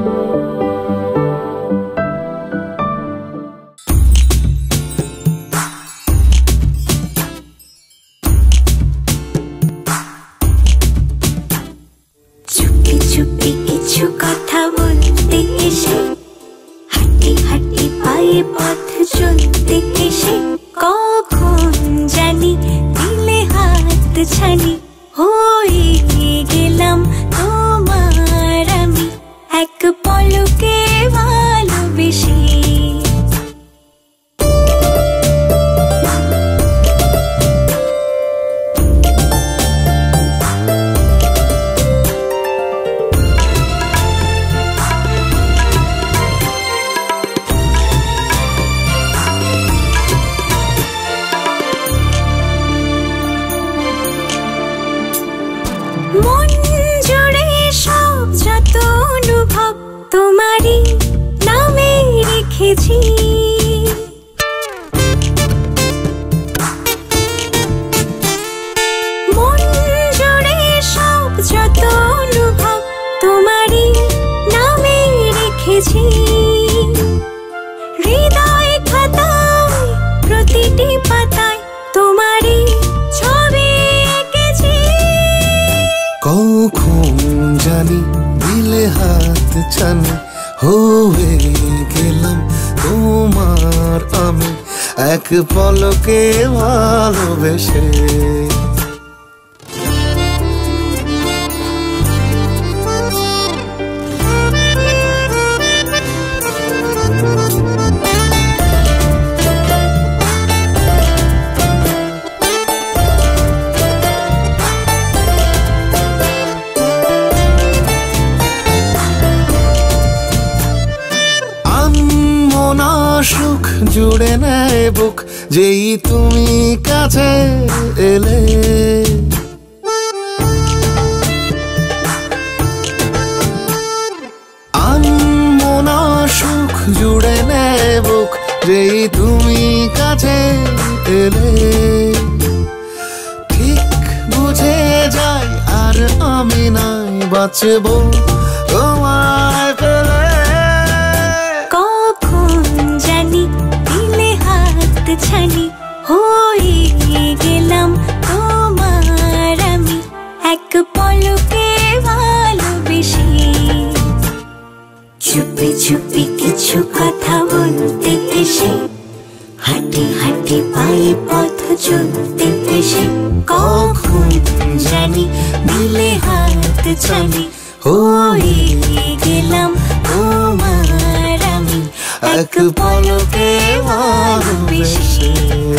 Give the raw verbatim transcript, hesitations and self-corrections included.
এক পলকে ভালোবেসে সুখ জুড়ে নেয় বুক যেই তুমি কাছে এলে আনমনা সুখ জুড়ে নেয় বুক যেই তুমি কাছে এলে ঠিক বুঝে যাই আর আমি নাই বাঁচবো তোমায় পেলে ছানি হয়ে গেলাম তোমার আমি এক পলকে ভালোবেসে চুপি চুপি কিছু কথা বলতে এসে হাঁটি হাঁটি পায়ে পথ চলতে এসে কখন জানি দিলে হাত ছানি হয়ে গেলাম তোমার আমি এক পলকে ভালোবেসে